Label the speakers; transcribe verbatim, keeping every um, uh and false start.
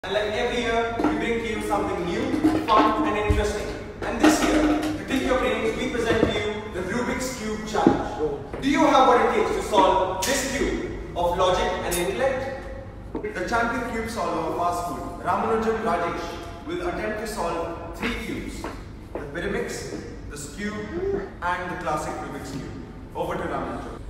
Speaker 1: And like every year, we bring to you something new, fun and interesting. And this year, to tick your brains, we present to you the Rubik's Cube Challenge. Do you have what it takes to solve this cube of logic and intellect?
Speaker 2: The champion cube solver of fast food, Ramanujam Rajesh, will attempt to solve three cubes: the Pyramix, the Cube, and the classic Rubik's Cube. Over to Ramanujam.